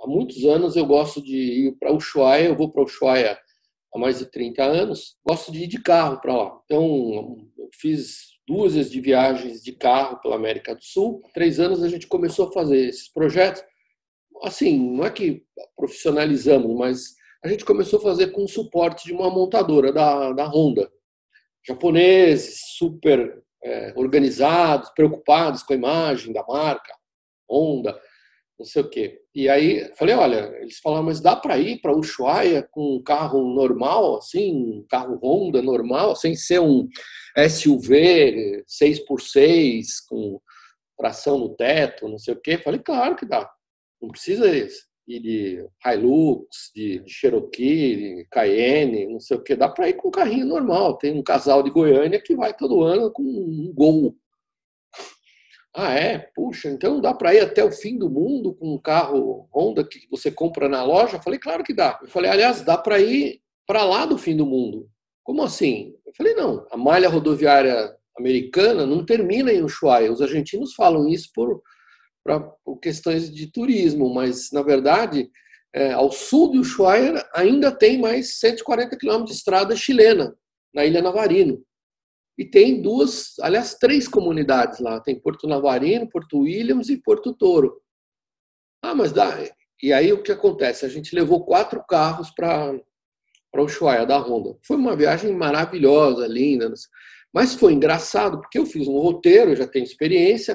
há muitos anos eu gosto de ir para Ushuaia, eu vou para Ushuaia há mais de 30 anos, gosto de ir de carro para lá. Então, eu fiz dúzias de viagens de carro pela América do Sul. Há 3 anos a gente começou a fazer esses projetos. Assim, não é que profissionalizamos, mas a gente começou a fazer com o suporte de uma montadora da Honda. Japoneses, super organizados, preocupados com a imagem da marca, Honda, não sei o quê. E aí falei, olha, eles falaram, mas dá para ir para Ushuaia com um carro normal, assim, um carro Honda normal, sem ser um SUV 6x6 com tração no teto, não sei o quê. Falei, claro que dá. Não precisa ir de Hilux, de Cherokee, de Cayenne, não sei o quê. Dá para ir com um carrinho normal. Tem um casal de Goiânia que vai todo ano com um Gol. Ah, é? Puxa, então dá para ir até o fim do mundo com um carro Honda que você compra na loja? Eu falei, claro que dá. Eu falei, aliás, dá para ir para lá do fim do mundo. Como assim? Eu falei, não, a malha rodoviária americana não termina em Ushuaia. Os argentinos falam isso por questões de turismo, mas, na verdade, ao sul de Ushuaia ainda tem mais 140 quilômetros de estrada chilena, na Ilha Navarino. E tem duas, aliás, 3 comunidades lá. Tem Porto Navarino, Porto Williams e Porto Toro. Ah, mas dá. E aí o que acontece? A gente levou 4 carros para Ushuaia, da Honda. Foi uma viagem maravilhosa, linda. Mas foi engraçado, porque eu fiz um roteiro, eu já tenho experiência,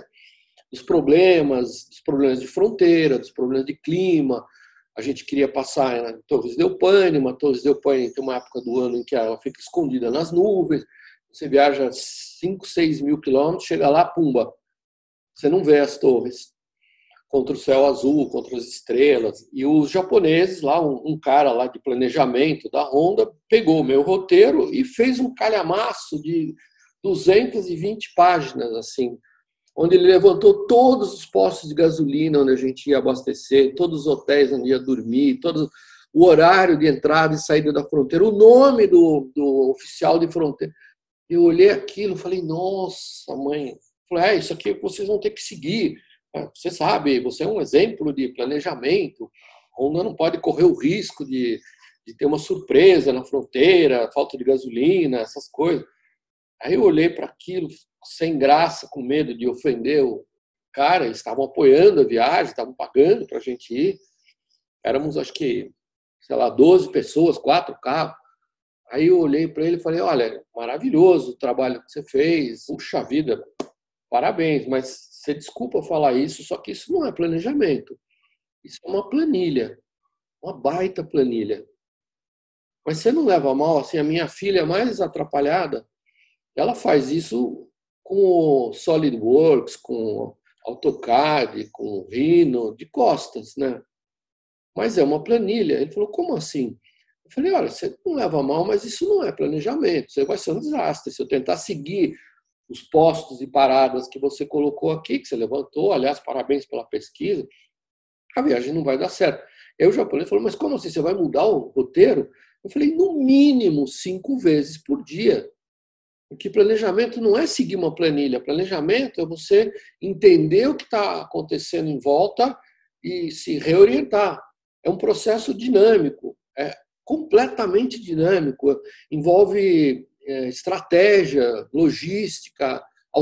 dos problemas de fronteira, dos problemas de clima. A gente queria passar em Torres del Paine. Uma Torres del Paine tem uma época do ano em que ela fica escondida nas nuvens. Você viaja 5, 6 mil quilômetros, chega lá, pumba. Você não vê as torres contra o céu azul, contra as estrelas. E os japoneses, lá, um cara lá de planejamento da Honda, pegou o meu roteiro e fez um calhamaço de 220 páginas, assim, onde ele levantou todos os postos de gasolina onde a gente ia abastecer, todos os hotéis onde ia dormir, todo o horário de entrada e saída da fronteira, o nome do oficial de fronteira. Eu olhei aquilo e falei, nossa, mãe. Falei, isso aqui vocês vão ter que seguir. Você sabe, você é um exemplo de planejamento. A Honda não pode correr o risco de ter uma surpresa na fronteira, falta de gasolina, essas coisas. Aí eu olhei para aquilo, sem graça, com medo de ofender o cara. Eles estavam apoiando a viagem, estavam pagando para a gente ir. Éramos, acho que, sei lá, 12 pessoas, 4 carros. Aí eu olhei para ele e falei, olha, maravilhoso o trabalho que você fez. Puxa vida, parabéns, mas você desculpa falar isso, só que isso não é planejamento. Isso é uma planilha, uma baita planilha. Mas você não leva a mal, assim, a minha filha mais atrapalhada, ela faz isso com o SolidWorks, com AutoCAD, com o Rhino, de costas, né? Mas é uma planilha. Ele falou, como assim? Eu falei, olha, você não leva a mal, mas isso não é planejamento, isso vai ser um desastre. Se eu tentar seguir os postos e paradas que você colocou aqui, que você levantou, aliás, parabéns pela pesquisa, a viagem não vai dar certo. Aí o japonês falou, mas como assim, você vai mudar o roteiro? Eu falei, no mínimo 5 vezes por dia. Porque planejamento não é seguir uma planilha. Planejamento é você entender o que está acontecendo em volta e se reorientar. É um processo dinâmico, é completamente dinâmico. Envolve estratégia, logística,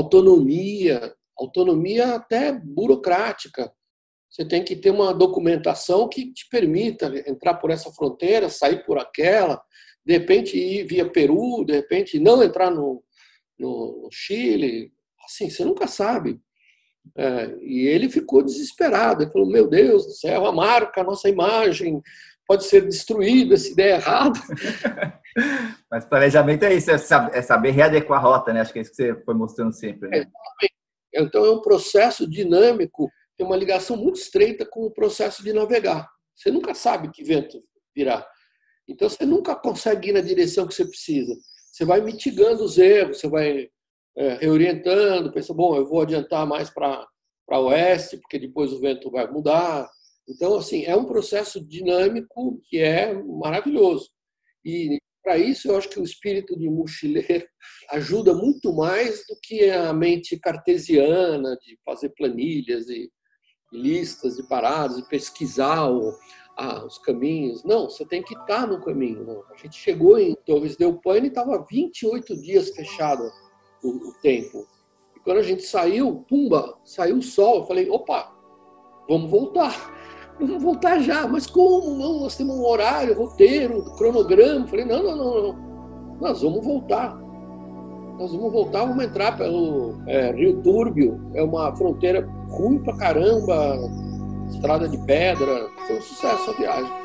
autonomia até burocrática. Você tem que ter uma documentação que te permita entrar por essa fronteira, sair por aquela, de repente ir via Peru, de repente não entrar no Chile. Assim, você nunca sabe. E ele ficou desesperado. Ele falou, meu Deus do céu, a marca, a nossa imagem pode ser destruída se der errado. Mas planejamento é isso, é saber readequar a rota, né? Acho que é isso que você foi mostrando sempre, né? Então, é um processo dinâmico, tem uma ligação muito estreita com o processo de navegar. Você nunca sabe que vento virá. Então, você nunca consegue ir na direção que você precisa. Você vai mitigando os erros, você vai reorientando, pensa, bom, eu vou adiantar mais para oeste, porque depois o vento vai mudar. Então, assim, é um processo dinâmico que é maravilhoso. E, para isso, eu acho que o espírito de mochileiro ajuda muito mais do que a mente cartesiana de fazer planilhas. listas de paradas, de pesquisar os caminhos. Não, você tem que estar no caminho. Não. A gente chegou em Torres del Paine e estava 28 dias fechado o tempo. E quando a gente saiu, pumba, saiu o sol. Eu falei, opa, vamos voltar. Vamos voltar já. Mas como? Não, nós temos um horário, roteiro, cronograma. Eu falei, não. Nós vamos voltar. Vamos entrar pelo Rio Túrbio. É uma fronteira ruim pra caramba, estrada de pedra. Foi um sucesso a viagem.